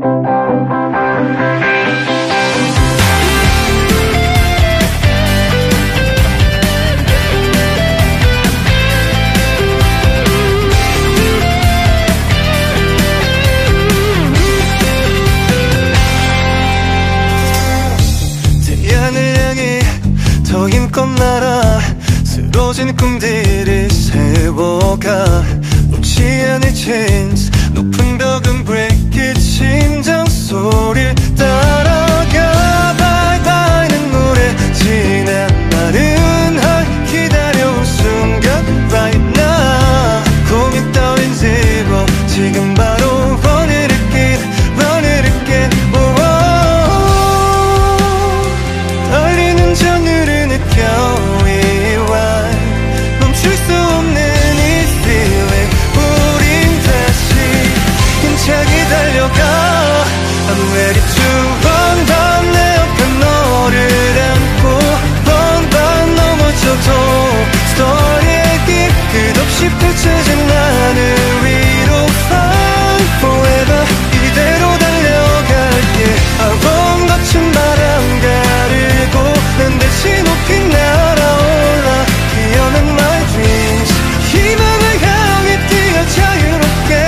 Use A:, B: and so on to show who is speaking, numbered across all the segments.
A: 더 힘껏 날아 쓰러진 꿈들을 세워가 놓지 않을 chance 높은 벽은 break it 심장 소리를 따라가 bye bye 눈물에 지난 나른한 기다려온 순간 right now 고민 따윈 zero 지금 바로 run it again run it again oh, oh. 떨리는 저 느린 멈출 수 없는 이 feeling 우린 다시 힘차게 달려가 I'm ready to run down 내 옆에 너를 안고 run down 넘어져도 스토리의 길 끝없이 펼쳐진 하늘 위로 fly forever 이대로 달려갈게 I run 거친 바람 가르고 난 대신 높이 날아올라 깨어난 my dreams 희망을 향해 뛰어 자유롭게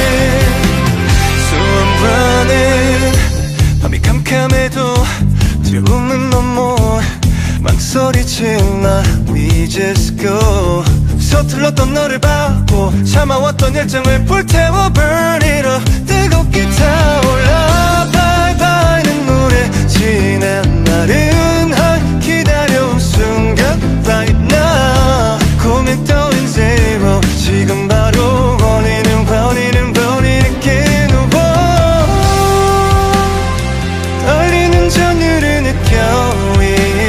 A: So I'm running 밤이 캄캄해도 두려움은 너무 망설이지 마 We just go 서툴렀던 너를 바고 참아왔던 열정을 불태워 burn it up 뜨겁게 타올라 bye bye 눈물에 지난 나른한 기다려온 순간 right now 고민 따윈 zero 지금 바로 원인은 again oh, 떨리는 저 느린 느껴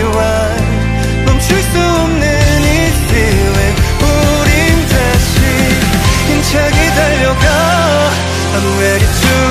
A: 멈출 수 없는 이 feeling 우린 다시 힘차게 달려가 I'm ready to